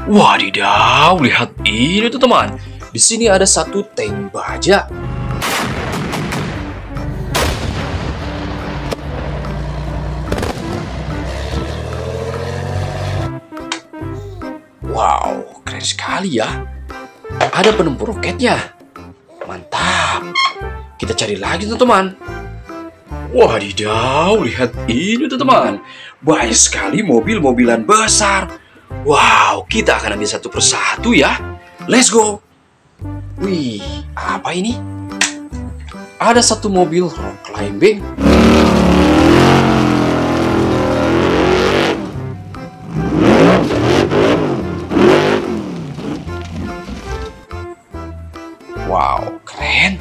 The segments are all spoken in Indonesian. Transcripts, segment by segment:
Wadidaw, lihat ini tuh teman. Di sini ada satu tank baja. Wow, keren sekali ya. Ada penempur roketnya. Mantap. Kita cari lagi tuh teman. Wadidaw, lihat ini tuh teman. Banyak sekali mobil-mobilan besar. Wow, kita akan ambil satu persatu ya. Let's go. Wih, apa ini? Ada satu mobil rock climbing. Wow, keren.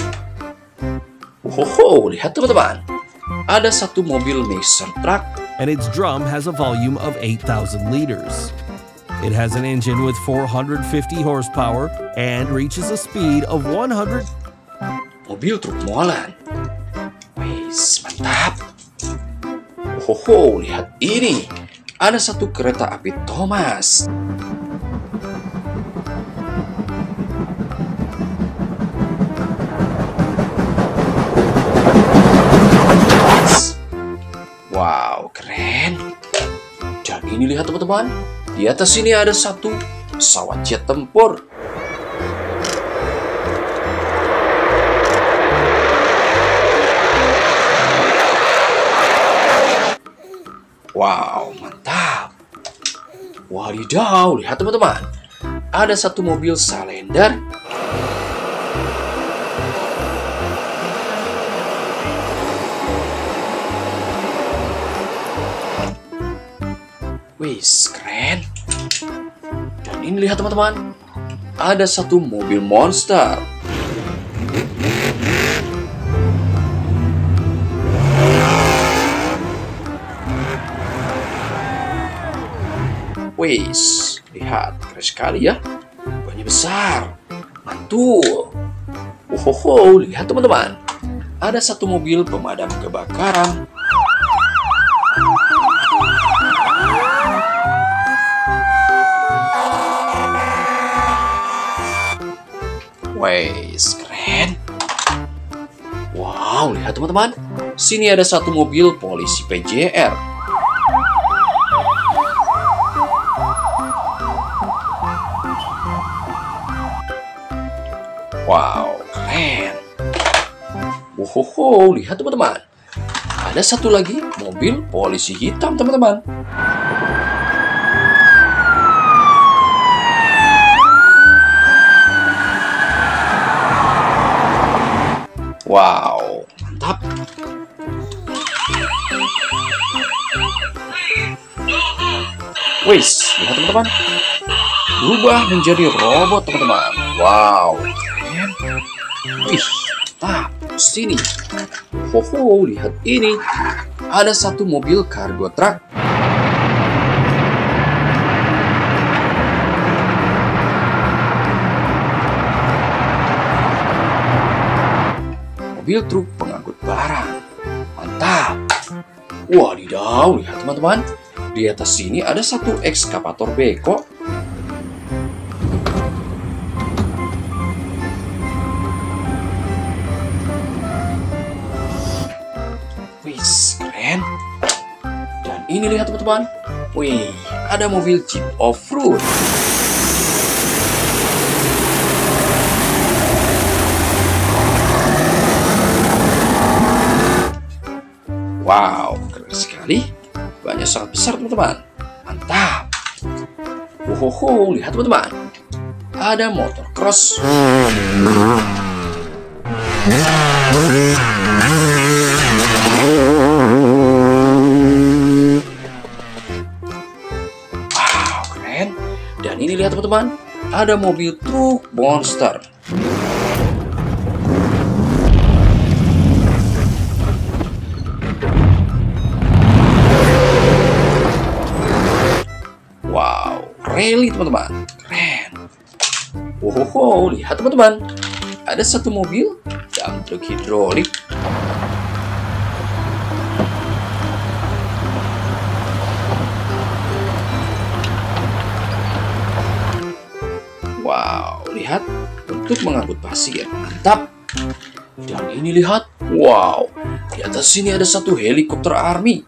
Lihat teman-teman. Ada satu mobil mixer truck. And its drum has a volume of 8,000 liters. It has an engine with 450 horsepower and reaches a speed of 100. Mobil truk molen. Wis, mantap. Lihat ini. Ada satu kereta api Thomas. Wow, keren. Dan ini lihat teman-teman. Di atas sini ada satu pesawat jet tempur. Wow, mantap. Wadidaw, lihat teman-teman. Ada satu mobil Salender. Wis, keren. Dan ini lihat teman-teman. Ada satu mobil monster. Wis, lihat, keren sekali ya. Banyak besar. Mantul. Lihat teman-teman. Ada satu mobil pemadam kebakaran. Wes, keren. Wow, lihat teman-teman. Sini ada satu mobil polisi PJR. Wow, keren. Lihat teman-teman. Ada satu lagi mobil polisi hitam, teman-teman. Wow, mantap. Wis, lihat teman-teman. Berubah menjadi robot, teman-teman. Wow, keren. Wih, mantap. Sini. Lihat ini. Ada satu mobil kargo truk. Mobil truk pengangkut barang. Mantap. Wadidaw, lihat teman-teman. Di atas sini ada satu ekskavator beko. Wis, keren. Dan ini lihat teman-teman. Wih, ada mobil Jeep off-road. Wow, keren sekali. Banyak sangat besar teman-teman. Mantap. Lihat teman-teman. Ada motor cross. Wow, keren. Dan ini lihat teman-teman. Ada mobil truk monster. Rally teman-teman, keren. Lihat teman-teman, ada satu mobil dump truk hidrolik. Wow, lihat, untuk mengangkut pasir. Mantap. Dan ini lihat, wow, di atas sini ada satu helikopter army.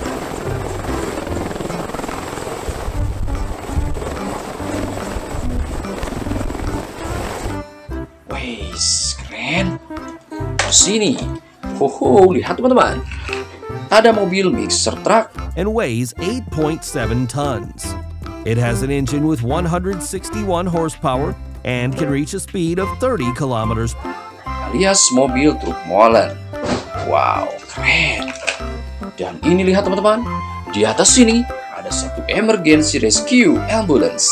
Wes, keren. Terus sini, lihat teman-teman, ada mobil mixer truck. And weighs 8.7 tons. It has an engine with 161 horsepower and can reach a speed of 30 kilometers. Alias mobil truk molen. Wow, keren. Dan ini lihat teman-teman, di atas sini ada satu emergency rescue ambulance.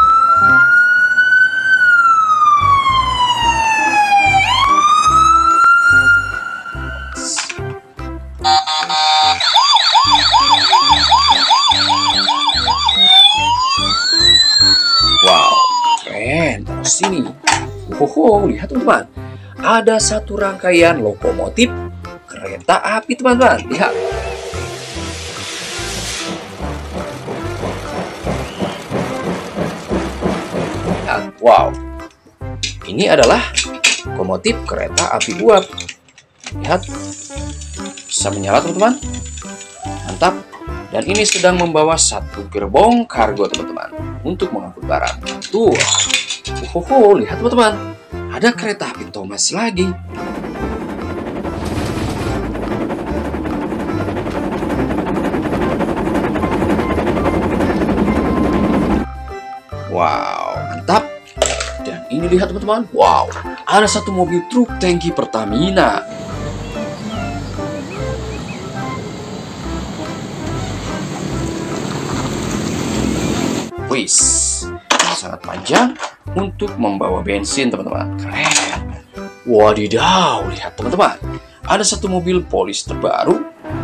Wow, keren. Terus sini, lihat teman-teman, ada satu rangkaian lokomotif kereta api teman-teman. Lihat. Wow, ini adalah lokomotif kereta api uap. Lihat, bisa menyala teman-teman. Mantap. Dan ini sedang membawa satu gerbong kargo teman-teman untuk mengangkut barang. Tuh, lihat teman-teman, ada kereta api Thomas lagi. Wow, mantap. Dan ini lihat teman-teman, wow, ada satu mobil truk tangki Pertamina. Wis, sangat panjang untuk membawa bensin teman-teman. Keren. Wadidaw, lihat teman-teman, ada satu mobil polis terbaru.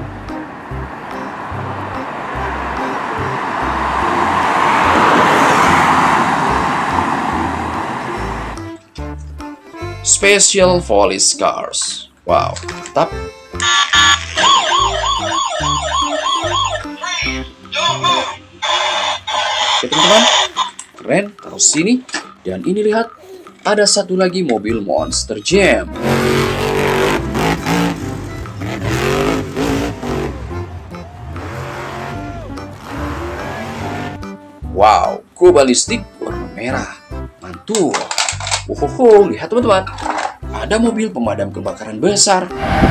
Special Police Cars. Wow, mantap. Oke teman-teman, keren. Terus sini, dan ini lihat, ada satu lagi mobil Monster Jam. Wow, go balistik warna merah. Mantul. Lihat teman-teman, ada mobil pemadam kebakaran besar.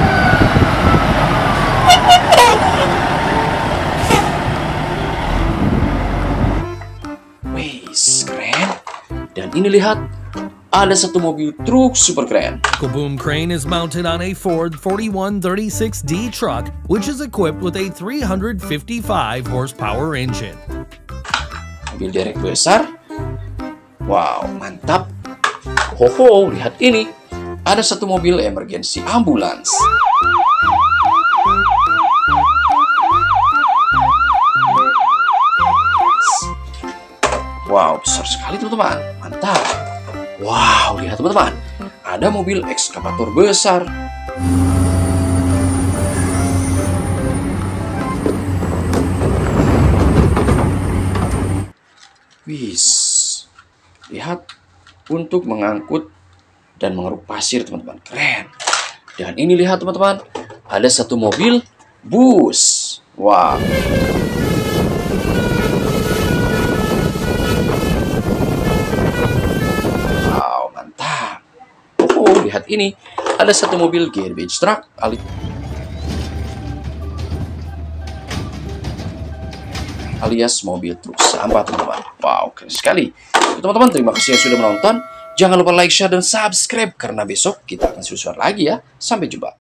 Wih, keren. Dan ini lihat, ada satu mobil truk super keren. Boom crane is mounted on a Ford 4136D truck, which is equipped with a 355 horsepower engine. Mobil derek besar. Wow, mantap. Lihat ini. Ada satu mobil emergency ambulans. Wow, besar sekali teman-teman. Mantap. Wow, lihat teman-teman. Ada mobil ekskavator besar. Wis. Lihat, untuk mengangkut dan mengeruk pasir teman-teman. Keren. Dan ini lihat teman-teman, ada satu mobil bus. Wow. Wow, mantap. Lihat ini, ada satu mobil garbage truck alias mobil truk sampah teman-teman. Wow, keren sekali. Teman-teman, terima kasih yang sudah menonton. Jangan lupa like, share, dan subscribe karena besok kita akan seru-seruan lagi ya. Sampai jumpa.